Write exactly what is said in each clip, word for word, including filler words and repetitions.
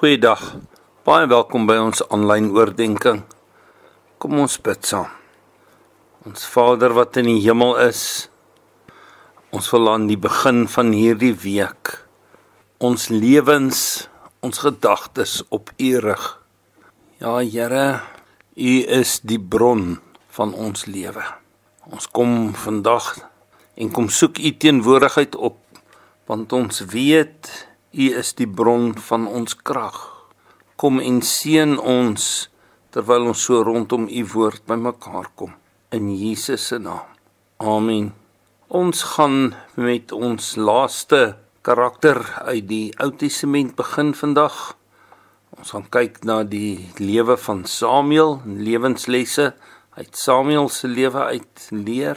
Goeiedag, baie welkom by ons aanlyn oordenking. Kom ons bid saam. Ons Vader wat in die hemel is, ons wil aan die begin van hierdie week ons lewens, ons gedagtes op U rig. Ja, Here, U is die bron van ons lewe. Ons kom vandag en kom soek U teenwoordigheid op, want ons weet U is die bron van ons krag. Kom en seën ons terwyl ons so rondom U woord bymekaar kom. In Jesus se naam. Amen. Ons gaan met ons laaste karakter uit die Ou Testament begin vandag. Ons gaan kyk na die lewe van Samuel, lewenslesse uit Samuel se lewe uit leer.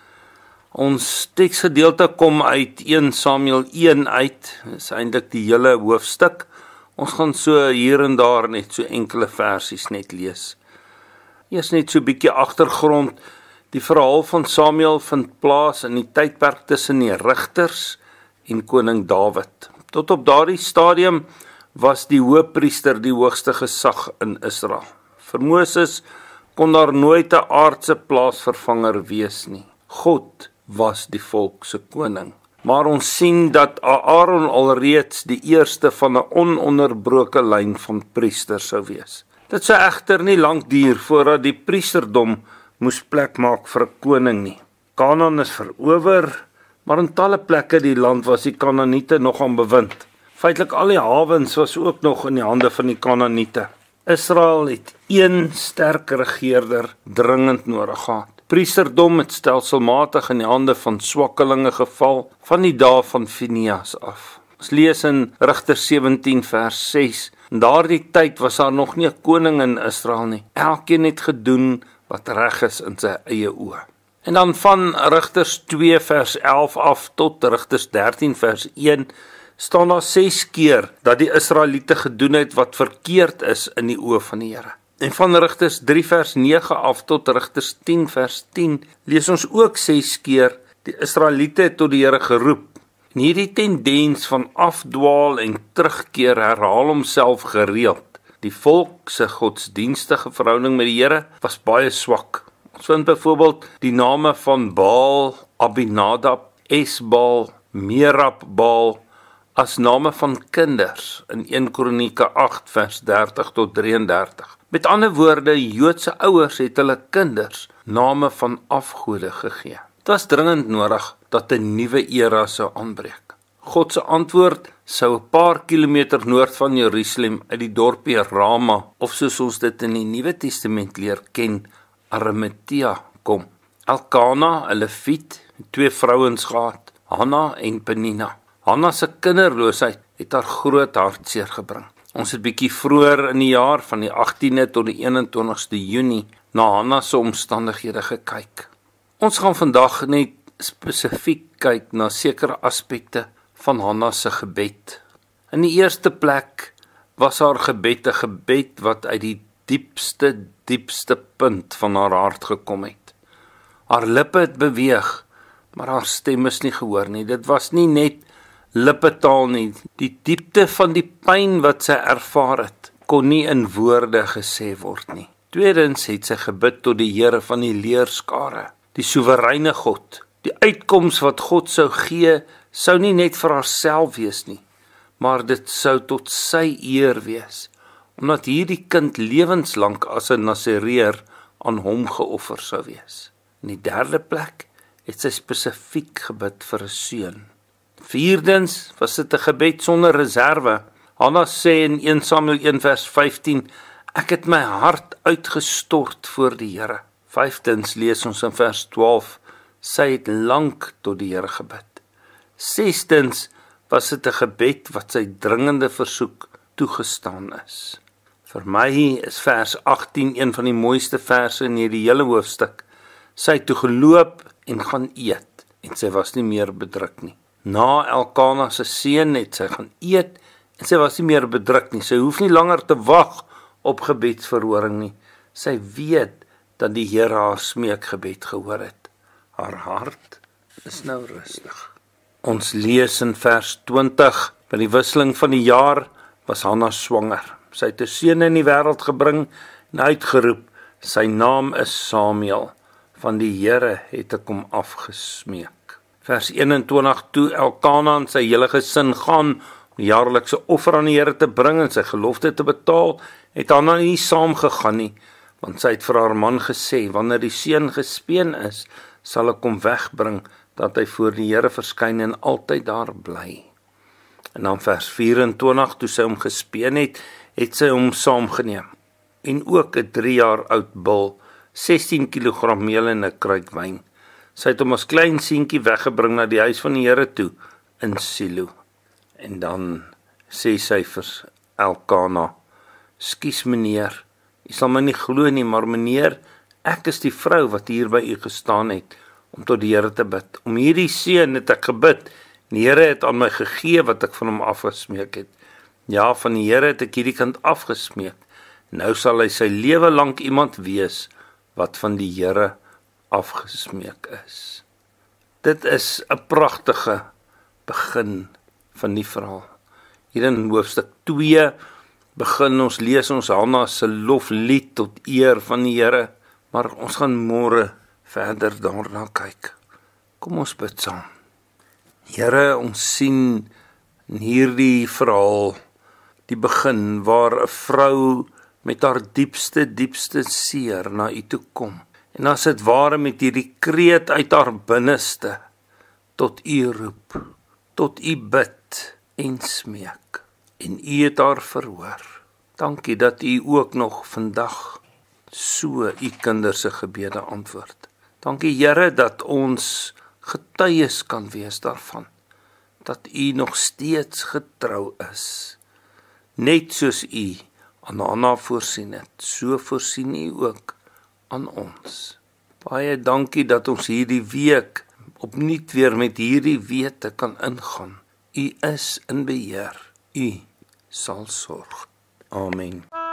Ons teksgedeelte kom uit Eerste Samuel een uit, is eintlik die hele hoofstuk. Ons gaan so hier en daar net so enkele versies net lees. Eers net so 'n bietjie agtergrond. Die verhaal van Samuel vind plaas in die tydperk tussen die rigters en koning Dawid. Tot op daardie stadium was die hoëpriester die hoogste gesag in Israel. Vir Moses kon daar nooit 'n aardse plaasvervanger wees nie. God was die volk se koning. Maar ons sien dat Aaron alreeds die eerste van 'n ononderbroke lyn van priesters sou wees. Dit sou egter nie lank duur voordat die priesterdom moes plek maak vir 'n koning nie. Kanaan is verower, maar in talle plekke die land was die Kanaaniete nog aan bewind. Feitelik al die hawens was ook nog in die hande van die Kanaaniete. Israel het een sterk regerder dringend nodig gehad. Priesterdom het stelselmatig in die hande van swakkelinge geval van die dae van Fineas af. Ons lees in Rigters sewentien vers ses. In daardie tyd was daar nog nie 'n koning in Israel nie. Elkeen het gedoen wat reg is in sy eie oë. En dan van Rigters twee vers elf af tot Rigters dertien vers een staan daar ses keer dat die Israeliete gedoen het wat verkeerd is in die oë van die Here. En van Rigters drie vers nege af tot Rigters tien vers tien lees ons ook ses keer die Israeliete het tot die Here geroep. En hierdie tendens van afdwaal en terugkeer herhaal homself gereeld. Die volk se godsdienstige verhouding met die Here was baie swak. Ons vind byvoorbeeld die name van Baal, Abinadab, Esbaal, Merab-Baal as name van kinders in Eerste Kronieke agt vers dertig tot drieëndertig. Met ander woorde, Joodse ouers het hulle kinders name van afgode gegee. Dit was dringend nodig dat 'n nuwe era sou aanbreek. God se antwoord sou 'n paar kilometer noord van Jerusalem uit die dorpie Rama, of soos ons dit in die Nuwe Testament leer ken, Arimatea kom. Elkana, 'n Lewiet, het twee vrouens gehad, Hanna en Penina. Hanna se kinderloosheid het haar groot hartseer gebring. Ons het bietjie vroeër in die jaar van die agtiende tot die eenentwintigste Junie na Hanna se omstandighede gekyk. Ons gaan vandag net spesifiek kyk na sekere aspekte van Hanna se gebed. In die eerste plek was haar gebed 'n gebed wat uit die diepste, diepste punt van haar hart gekom het. Haar lippe het beweeg, maar haar stem is nie gehoor nie. Dit was nie net lippetaal nie. Die diepte van die pyn wat sy ervaar het, kon nie in woorde gesê word nie. Tweedens het sy gebid tot die Here van die leerskare, die soewereine God. Die uitkoms wat God sou gee, sou nie net vir haarself wees nie, maar dit sou tot sy eer wees, omdat hierdie kind lewenslank as 'n Nasareer aan hom geoffer sou wees. In die derde plek het sy spesifiek gebid vir 'n seun. Vierdens was dit 'n gebed sonder reserve. Hanna sê in Eerste Samuel een vers vyftien, ek het my hart uitgestort voor die Here. Vyftens lees ons in vers twaalf, sy het lank tot die Here gebid. Sestens was dit 'n gebed wat sy dringende versoek toegestaan is. Vir my is vers agttien een van die mooiste verse in hierdie hele hoofstuk. Sy het toe geloop en gaan eet, en sy was nie meer bedruk nie. Na Elkana se seun het sy gaan eet, en sy was nie meer bedruk nie. Sy hoef nie langer te wag op gebedsverhoring nie. Sy weet dat die Here haar smeekgebed gehoor het. Haar hart is nou rustig. Ons lees in vers twintig, by die wisseling van die jaar was Hanna swanger. Sy het 'n seun in die wêreld gebring en uitgeroep, sy naam is Samuel. Van die Here het ek hom afgesmeek. Vers eenentwintig, toe Elkana en sy hele gesin gaan om die jaarlikse offer aan die Here te bring en sy gelofte te betaal, het Hanna nie saamgegaan nie, want sy het vir haar man gesê, wanneer die seun gespeen is, sal ek hom wegbring, dat hy voor die Here verskyn en altyd daar bly. En dan vers vyf-en-twintig, toe sy hom gespeen het, het sy hom saamgeneem, en ook 'n drie jaar oud bul, sestien kilogram meel en 'n kruik wyn. Sy het hom as klein seentjie weggebring na die huis van die Here toe, in Silo. En dan sê sy vir Elkana, "Skus meneer, u sal my nie glo nie, maar meneer, ek is die vrou wat hier by u gestaan het, om tot die Here te bid. Om hierdie seun het ek gebid, en die Here het aan my gegee wat ek van hom afgesmeek het. Ja, van die Here het ek hierdie kind afgesmeek. Nou sal hy sy lewe lank iemand wees, wat van die Here afgesmeek is." Dit is 'n pragtige begin van die verhaal. Hier in hoofstuk twee begin ons lees ons Hanna se loflied tot eer van die Here, maar ons gaan môre verder daarna kyk. Kom ons bid saam. Here, ons sien in hierdie verhaal die begin waar 'n vrou met haar diepste, diepste seer na u toe kom. En as dit ware met hierdie kreet uit haar binneste tot u roep, tot u bid en smeek. En u het haar verhoor. Dankie dat u ook nog vandag so u kinders se gebede antwoord. Dankie Here dat ons getuies kan wees daarvan, dat u nog steeds getrou is. Net soos u aan Hanna voorsien het, so voorsien u ook aan ons. Baie dankie dat ons hierdie week opnuut weer met hierdie wete kan ingaan. U is in beheer. U sal sorg. Amen.